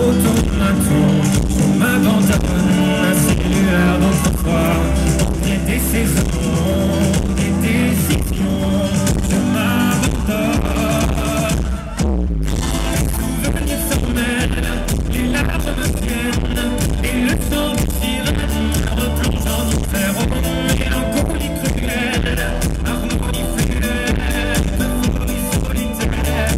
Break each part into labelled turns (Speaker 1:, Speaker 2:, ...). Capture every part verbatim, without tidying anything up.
Speaker 1: automaton, on m'abandonne à ces lueurs d'autrefois. On est des saisons, des décisions, je m'abandonne. Les souvenirs s'en mêlent, les larmes me viennent, et le sang des sirènes me replonge en enfer. Oh, mélancolie cruelle, harmonie fluette, folie solitaire.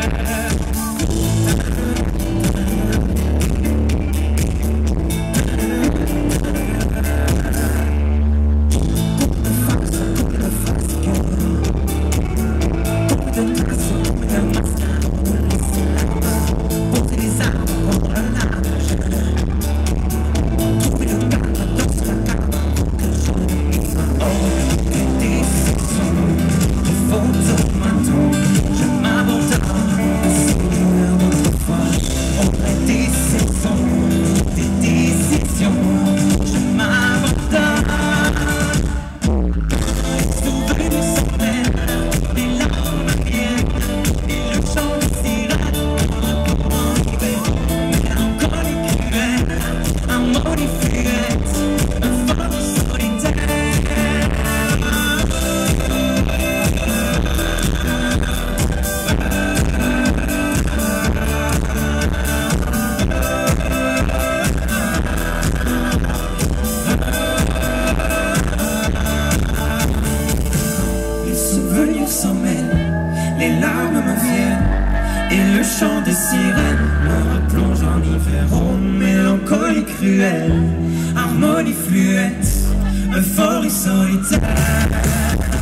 Speaker 1: S'en mêlent, les larmes me viennent, et le chant des sirènes me replonge en hiver. Oh, mélancolie cruelle, harmonie fluette, euphorie solitaire.